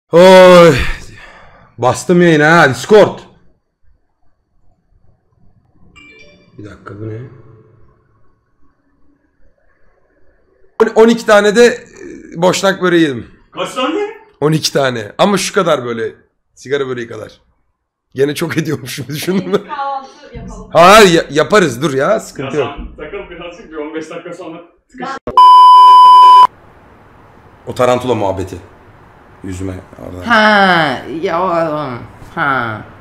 Oy. Bastım yayına ha. Discord. Bir dakika bu ne? 12 tane de boşnak böreği yedim. Kaç tane? 12 tane. Ama şu kadar böyle. Sigara böreği kadar. Gene çok ediyormuşum düşündüm. Kahvaltı yapalım. Hayır yaparız dur ya. Sıkıntı yok. Takıl birazcık bir 15 dakika sonra tıkış. O tarantula muhabbeti. Yüzüme orada. Ha ya oğlum. Ha.